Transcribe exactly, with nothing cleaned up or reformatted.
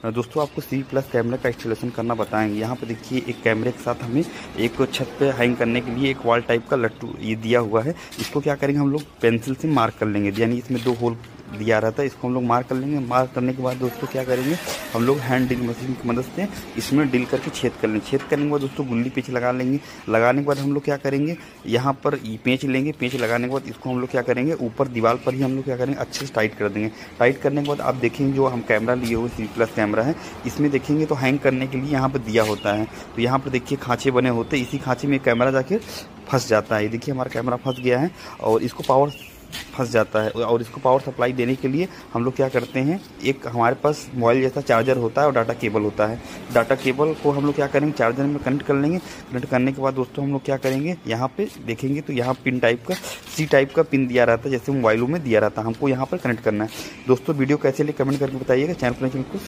दोस्तों आपको C plus कैमरे का इंस्टॉलेशन करना बताएंगे। यहाँ पर देखिए एक कैमरे के साथ हमें एक छत पे हैंग करने के लिए एक वॉल टाइप का लट्टू ये दिया हुआ है। इसको क्या करेंगे हम लोग पेंसिल से मार्क कर लेंगे, यानी इसमें दो होल दिया रहता है, इसको हम लोग मार्क कर लेंगे। मार्क करने के बाद दोस्तों क्या करेंगे हम लोग हैंड ड्रिल मशीन की मदद से इसमें ड्रिल करके छेद कर लेंगे। छेद करने के बाद दोस्तों गुल्ली पेंच लगा लेंगे। लगाने के बाद हम लोग क्या करेंगे यहाँ पर पेंच लेंगे। पेंच लगाने के बाद इसको हम लोग क्या करेंगे ऊपर दीवार पर ही हम लोग क्या करेंगे अच्छे से टाइट कर देंगे। टाइट करने के बाद आप देखेंगे जो हम कैमरा लिए हुए सी प्लस कैमरा है, इसमें देखेंगे तो हैंग करने के लिए यहाँ पर दिया होता है। तो यहाँ पर देखिए खाँचे बने होते हैं, इसी खाँचे में कैमरा जाके फंस जाता है। देखिए हमारा कैमरा फंस गया है और इसको पावर फंस जाता है। और इसको पावर सप्लाई देने के लिए हम लोग क्या करते हैं, एक हमारे पास मोबाइल जैसा चार्जर होता है और डाटा केबल होता है। डाटा केबल को हम लोग क्या करेंगे चार्जर में कनेक्ट कर लेंगे। कनेक्ट करने के बाद दोस्तों हम लोग क्या करेंगे यहाँ पे देखेंगे तो यहाँ पिन टाइप का सी टाइप का पिन दिया रहता है, जैसे मोबाइलों में दिया रहता है। हमको यहाँ पर कनेक्ट करना है। दोस्तों वीडियो कैसे लिए कमेंट करके बताइएगा। चैनल पर